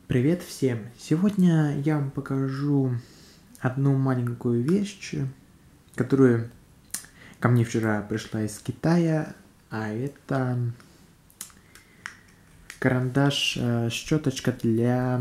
Привет всем! Сегодня я вам покажу одну маленькую вещь, которую ко мне вчера пришла из Китая, а это карандаш, щеточка для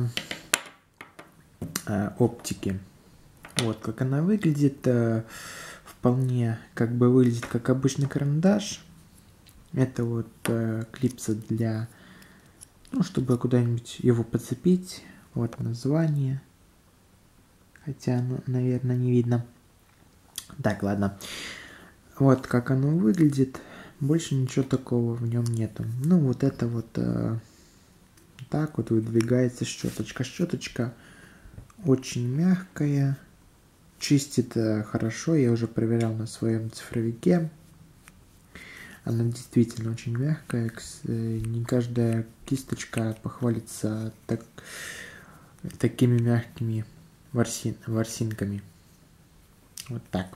оптики. Вот как она выглядит, вполне как бы выглядит как обычный карандаш. Это вот клипса для, чтобы куда-нибудь его подцепить. Вот название. Хотя, наверное, не видно. Так, ладно. Вот как оно выглядит. Больше ничего такого в нем нету. Вот это вот так вот выдвигается щеточка. Щеточка очень мягкая. Чистит хорошо. Я уже проверял на своем цифровике. Она действительно очень мягкая. Не каждая кисточка похвалится такими мягкими ворсинками. Вот так.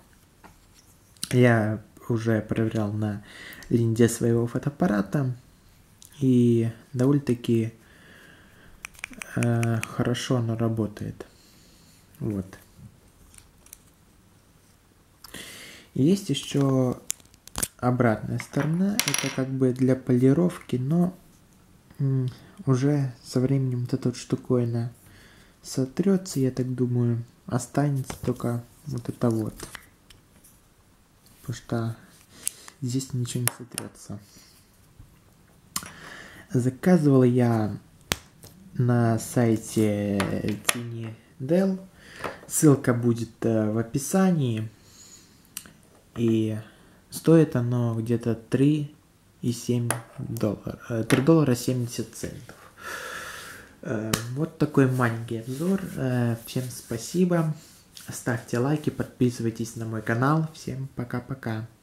Я уже проверял на линзе своего фотоаппарата. И довольно-таки хорошо оно работает. Вот. Есть еще обратная сторона. Это как бы для полировки, но уже со временем вот эта вот штуковина сотрется, я так думаю. Останется только вот это вот. Потому что здесь ничего не сотрется. Заказывал я на сайте TinyDel. Ссылка будет в описании. И стоит оно где-то $3,7. $3.70. Вот такой маленький обзор. Всем спасибо. Ставьте лайки, подписывайтесь на мой канал. Всем пока-пока.